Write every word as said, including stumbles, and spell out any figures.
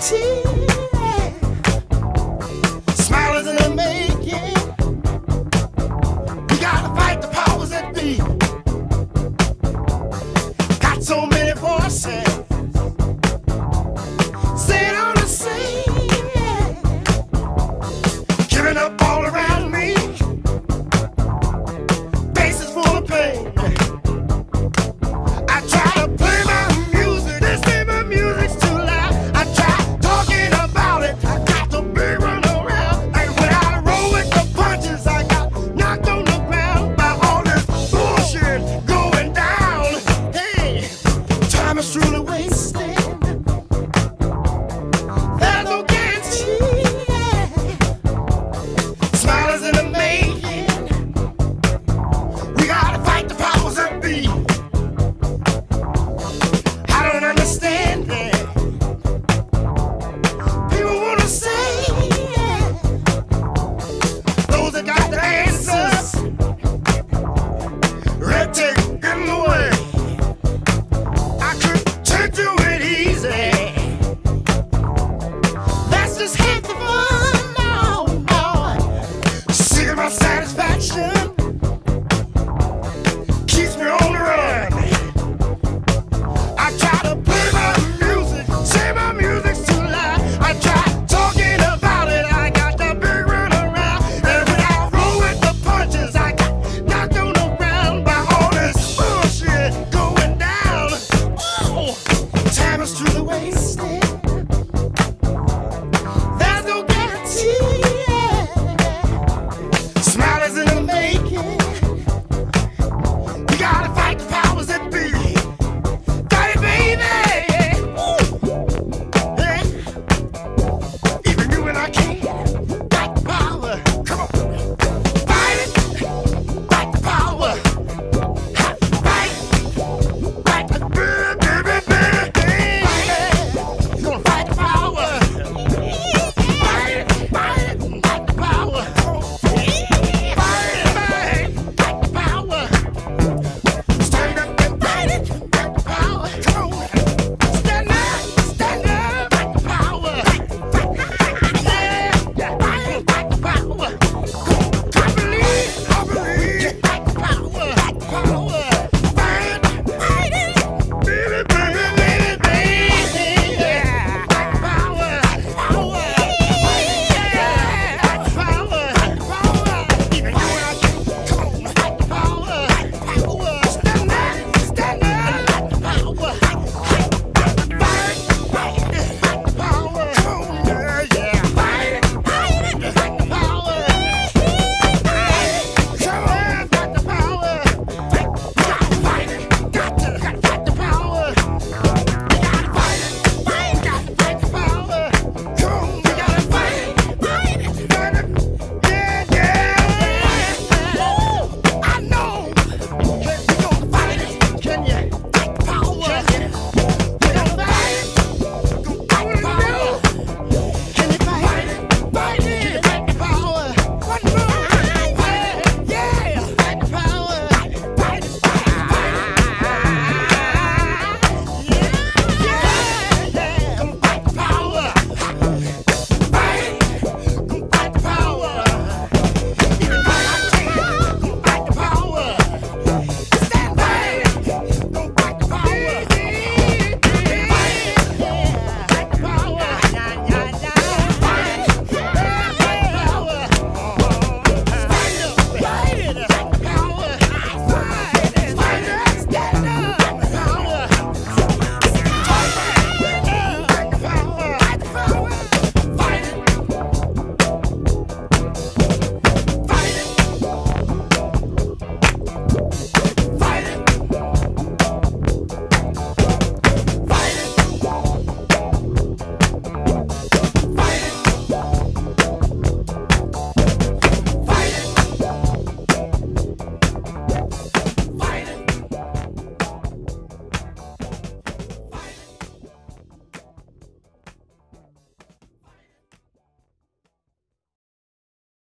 guarantee. Smile is in the making. We gotta fight the powers that be. Got so many voices saying I'm the same, giving up all around me. Faces full of pain. I try to play my music, they say my music's too loud. I try talking about it, I got the big run around. And when I roll with the punches, I got knocked on the ground by all this bullshit going down. Hey, time is truly wasted. There's no guarantee. Smile is in the making. We gotta fight the powers that be. I don't understand it. People wanna say those that got the answers, red tape in the way. I could turn to it easy. That's just half the fun now, boy. Seeking my satisfaction keeps me on the run. I try to play my music, say my music's too loud. I try talking about it, I got the big run around. And when I roll with the punches, I got knocked on the ground by all this bullshit going down. Oh, time is truly wasted.